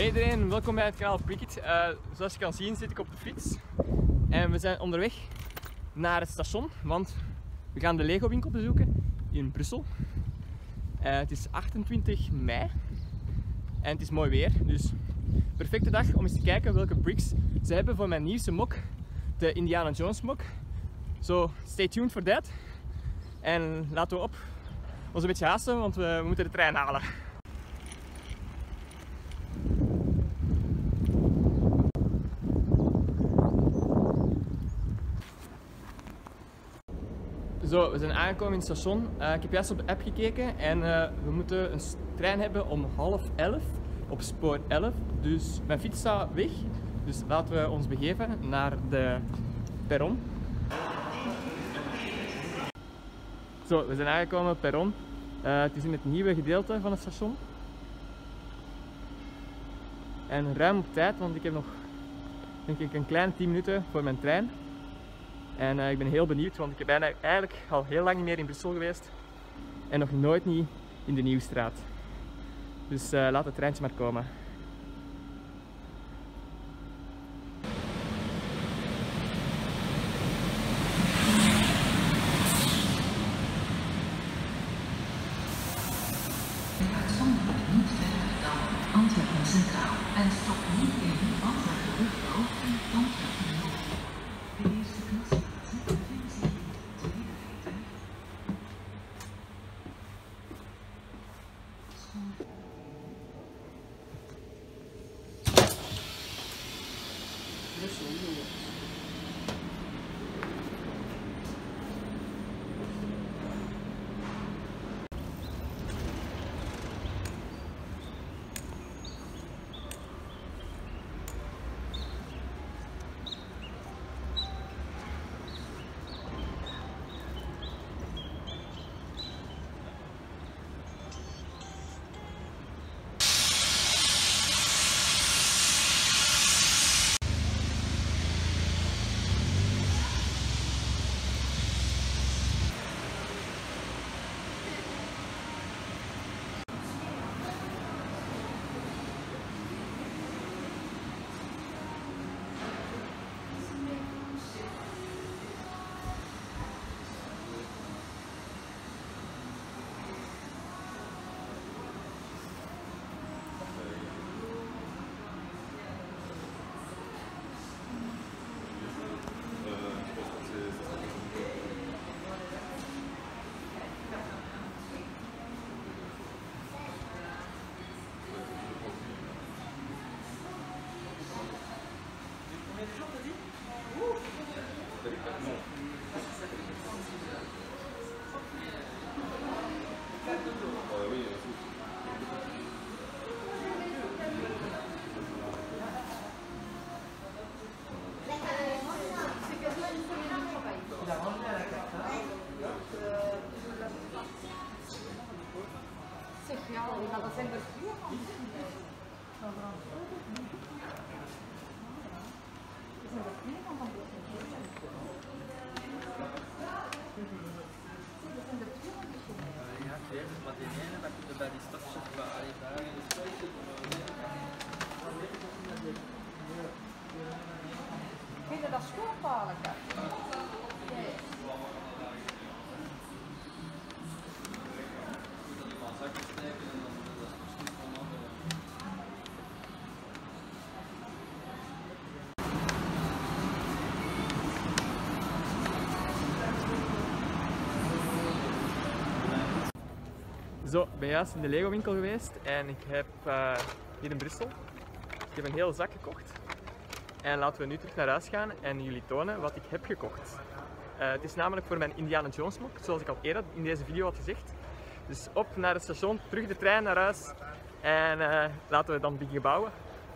Hey iedereen, welkom bij het kanaal Prickit. Zoals je kan zien zit ik op de fiets en we zijn onderweg naar het station, want we gaan de Lego winkel bezoeken in Brussel. Het is 28 mei en het is mooi weer, dus perfecte dag om eens te kijken welke bricks ze hebben voor mijn nieuwste mok, de Indiana Jones mok. So stay tuned for that en laten we ons een beetje haasten, want we moeten de trein halen. Zo, we zijn aangekomen in het station. Ik heb juist op de app gekeken en we moeten een trein hebben om 10:30 op spoor 11. Dus mijn fiets staat weg. Dus laten we ons begeven naar de perron. Zo, we zijn aangekomen op het perron. Het is in het nieuwe gedeelte van het station. En ruim op tijd, want ik heb nog denk ik een kleine 10 minuten voor mijn trein. En ik ben heel benieuwd, want ik ben eigenlijk al heel lang niet meer in Brussel geweest en nog nooit niet in de Nieuwstraat. Dus laat het treintje maar komen. Uitzonderlijk niet verder dan Antwerpen Centraal en stop niet in Antwerpen Luchthaven en Antwerpen Noord. De eerste klasplaatsen bevinden zich in het tweede rijtuig. Dat is schoonpalen. Zo, ik ben juist in de Lego winkel geweest en ik heb hier in Brussel, ik heb een hele zak gekocht. En laten we nu terug naar huis gaan en jullie tonen wat ik heb gekocht. Het is namelijk voor mijn Indiana Jones mok, zoals ik al eerder in deze video had gezegd. Dus op naar het station, terug de trein naar huis en laten we dan beginnen bouwen.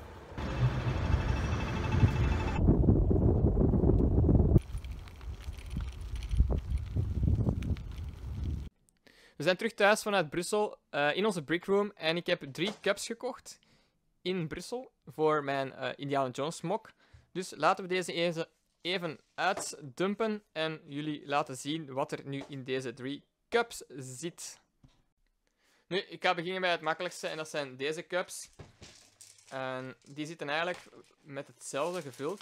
We zijn terug thuis vanuit Brussel in onze brickroom en ik heb 3 cups gekocht in Brussel voor mijn Indiana Jones mok. Dus laten we deze even uitdumpen en jullie laten zien wat er nu in deze 3 cups zit. Nu, ik ga beginnen bij het makkelijkste en dat zijn deze cups. En die zitten eigenlijk met hetzelfde gevuld.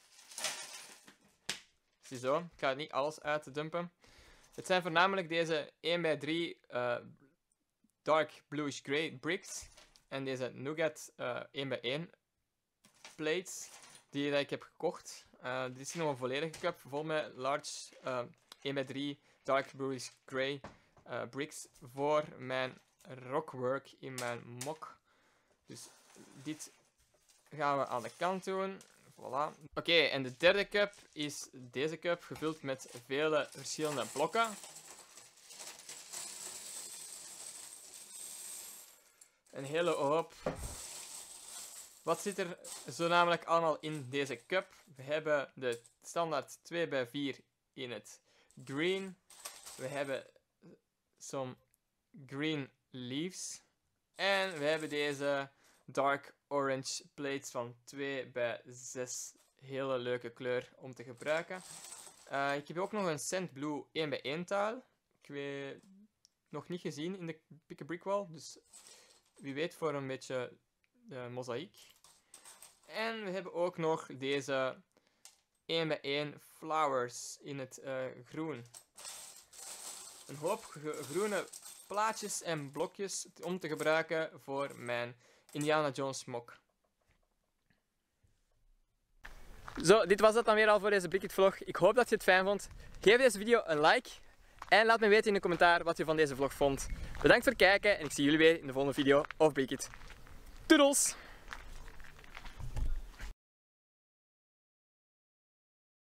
Ziezo, ik ga niet alles uitdumpen. Het zijn voornamelijk deze 1x3 dark bluish grey bricks. En deze nougat 1x1 plates die ik heb gekocht. Dit is nog een volledige cup vol met large 1x3 dark bluish grey bricks voor mijn rockwork in mijn mok. Dus dit gaan we aan de kant doen. Voilà. Oké, en de derde cup is deze cup gevuld met vele verschillende blokken. Een hele hoop. Wat zit er zo namelijk allemaal in deze cup? We hebben de standaard 2x4 in het green. We hebben some green leaves. En we hebben deze dark orange plates van 2x6. Hele leuke kleur om te gebruiken. Ik heb ook nog een Sand Blue 1x1 tile. Ik weet nog niet gezien in de Pick a Brick Wall. Dus wie weet voor een beetje mozaïek. En we hebben ook nog deze 1x1 flowers in het groen. Een hoop groene plaatjes en blokjes om te gebruiken voor mijn Indiana Jones mok. Zo, dit was het dan weer al voor deze Brickit vlog. Ik hoop dat je het fijn vond. Geef deze video een like. En laat me weten in de commentaar wat je van deze vlog vond. Bedankt voor het kijken en ik zie jullie weer in de volgende video of Brickit. Doedels!